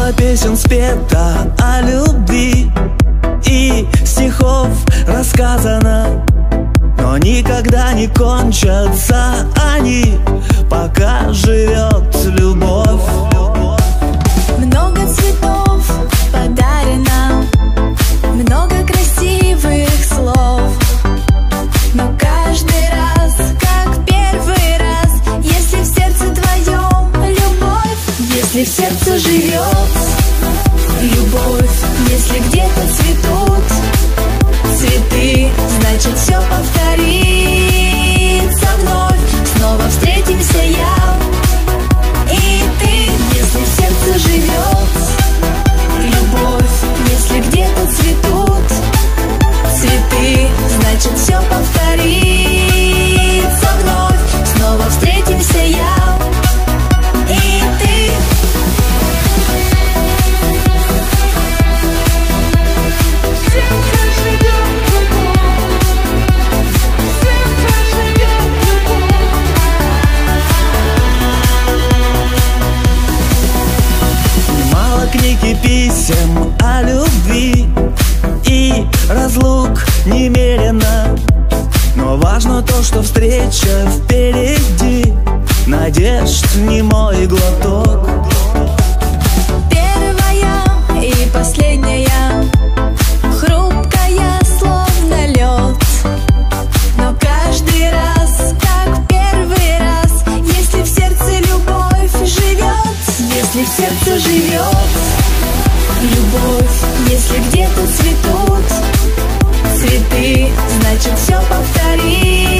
Мало песен спето о любви и стихов рассказано, но никогда не кончатся они, пока живет любовь. Много цветов подарено, много красивых слов, но каждый раз, как первый раз, если в сердце твоем любовь, если в сердце живет любовь, если где-то цветут цветы, значит все повторится вновь. Снова встретимся я и ты, если в сердце живет любовь, если где-то цветут цветы, значит все повторится вновь. Снова встретимся я и ты. Мало книг и писем о любви и разлук немерено, но важно то, что встреча впереди, надежд немой глоток. Первая и последняя, хрупкая, словно лед, но каждый раз, как первый раз, если в сердце любовь живет, если в сердце живет любовь, если где-то цветут цветы, значит все повторится